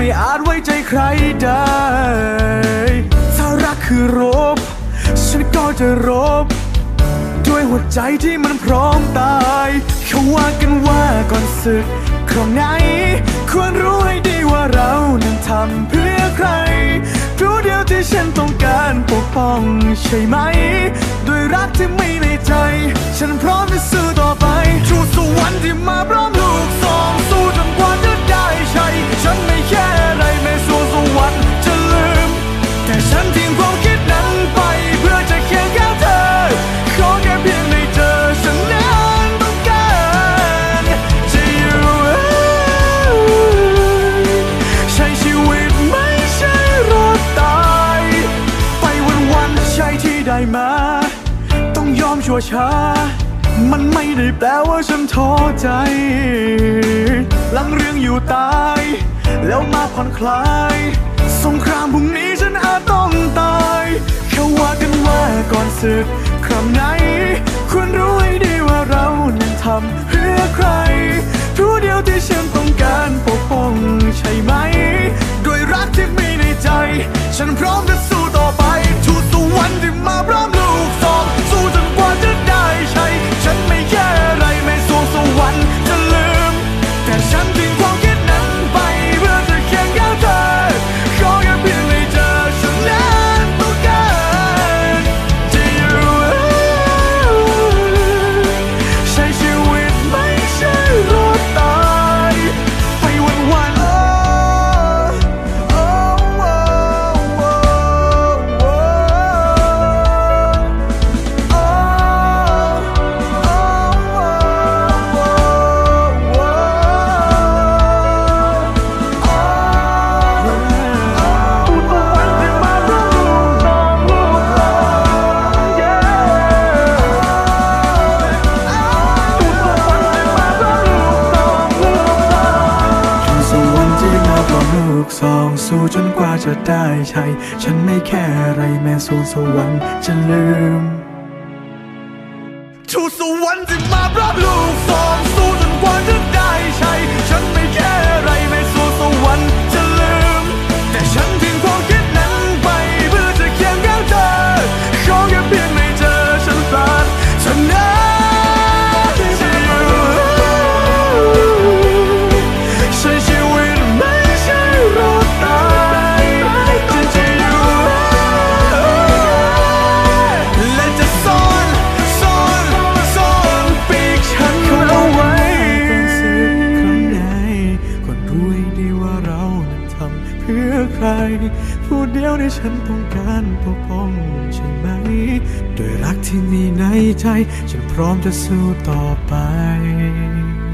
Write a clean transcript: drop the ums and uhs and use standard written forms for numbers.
อาจไว้ใจใครได้ถ้ารักคือรบฉันก็จะรบด้วยหัวใจที่มันพร้อมตายเขาว่ากันว่าก่อนศึกครั้งไหนควรรู้ให้ดีว่าเรานั้นทำเพื่อใครรู้เดียวที่ฉันต้องการปกป้องใช่ไหมด้วยรักที่มีในใจฉันพร้อมจะสู้ต่อไปชูสวรรค์ที่มาพร้อมลูกสองสู้จนกว่าจะได้ใช่ฉันไม่แค่อะไรแม้สู้สวรรค์จะลืมแต่ฉันทิ้งความคิดนั้นไปเพื่อจะเคียงข้างเธอขอแค่เพียงได้เจอฉันนั้นต้องการจะอยู่ใช้ชีวิตไม่ใช่รอดตายไปวันๆใช่ที่ได้มาต้องยอมชั่วช้ามันไม่ได้แปลว่าฉันท้อใจหลังเรื่องอยู่ตายแล้วมาผ่อนคลายสงครามพรุ่งนี้ฉันอาจต้องตายเขาว่ากันว่าก่อนศึกครั้งไหนควรรู้ให้ดีว่าเรานั้นทำเพื่อใครรู้เดียวที่ฉันต้องการปกป้องใช่ไหมด้วยรักที่มีในใจฉันพร้อมจะสู้ต่อไปทูตสวรรค์ที่มาพร้อมลูกสองสู้จนกว่าจะได้ใช่ฉันไม่แค่อะไรแม้สวงสวรรค์จะลืมแต่ฉันทิ้งความคิดนั้นไปเพื่อจะเคียงข้างเธอขอแค่เพียงได้เจอฉันนั้นต้องการจะอยู่ใช้ชีวิตไม่ใช่รอดตายไปวันๆสองสู้จนกว่าจะได้ใช่ฉันไม่แค่อะไรแม้สวงสวรรค์จะลืมทูตสวรรค์ที่มาพร้อมลูกสองสู้จนกว่าจะได้ใช่ฉันไม่แค่อะไรแม้สวงสวรรค์จะลืมแต่ฉันทิ้งความคิดนั้นไปเพื่อจะเคียงข้างเธอขอแค่เพียงได้เจอฉันสักฉันนั้นจะอยู่ใช้ชีวิตไม่ใช่รอดตายจะอยู่และจะซ่อนปีกฉันเอาไว้ครั้งใดก็รู้ให้ดีว่าเรานั้นทำเพื่อใครผู้เดียวในฉันต้องการปกป้องใช่ไหมด้วยรักที่มีในใจฉันพร้อมจะสู้ต่อไป